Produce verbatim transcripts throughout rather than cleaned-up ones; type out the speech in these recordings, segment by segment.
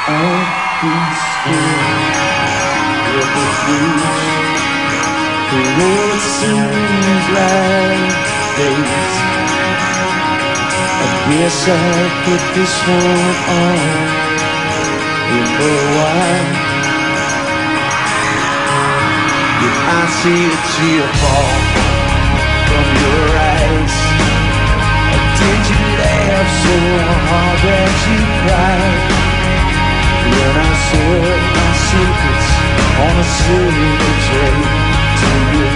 I'll be still with the truth. The road seems like days. I guess I'll put this one on here for a while. If I see a tear fall from your eyes, did you laugh so hard that you cried? When I said my secrets on a silver tray to you.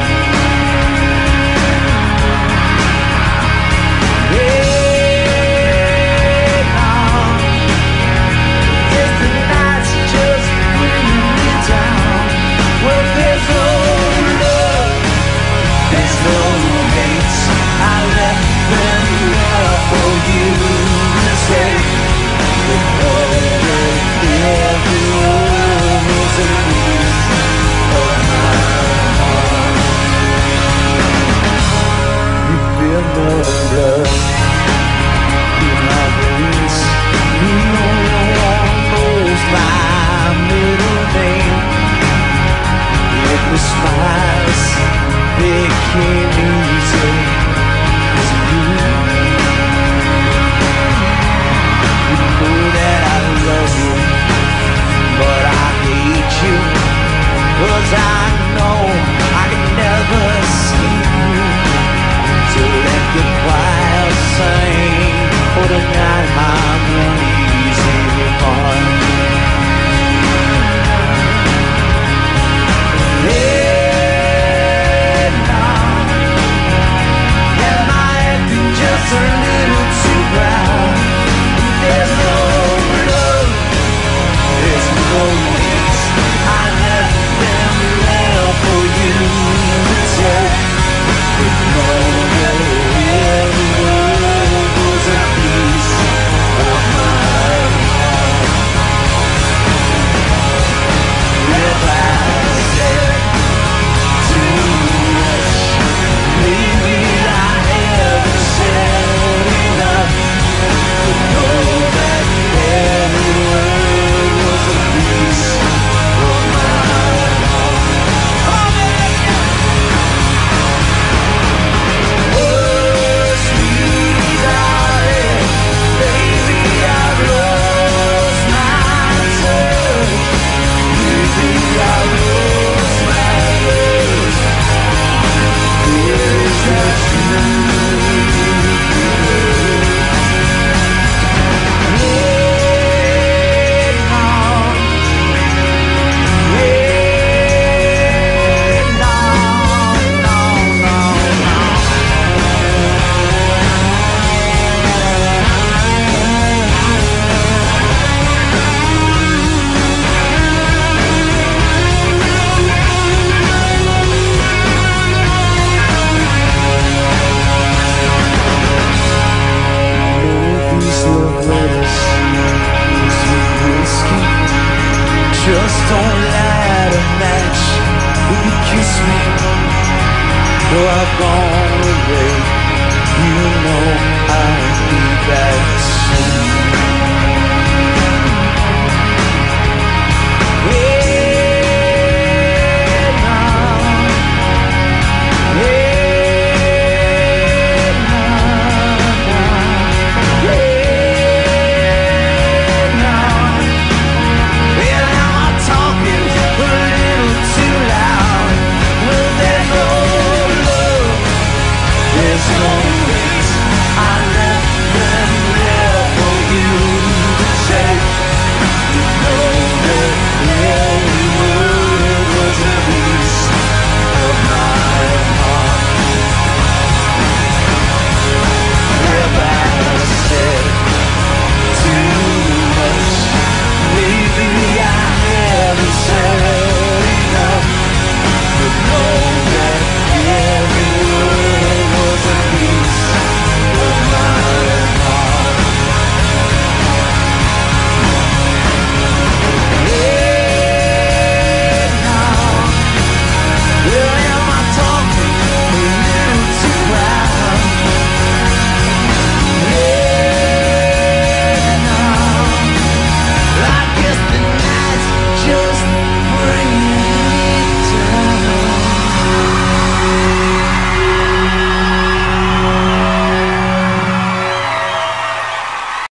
Hey, now, if the night's just bringing me down, well, there's no love, there's no hate. I left them there for you to take. The world, every word was a piece of my heart. You feel no blood in my veins. You know almost my middle name. Yet the smiles, they came easy. Cause I know I can never see you. So let the choir sing for the night I'm easy apart. Hey, now, am I acting just a little too proud? There's no love, there's no peace. I never for you to take. If no every word was a piece of my heart. If I said too much, maybe I haven't said enough. But know that every word was a piece of my heart. Just don't light a match when you kiss me. Though I've gone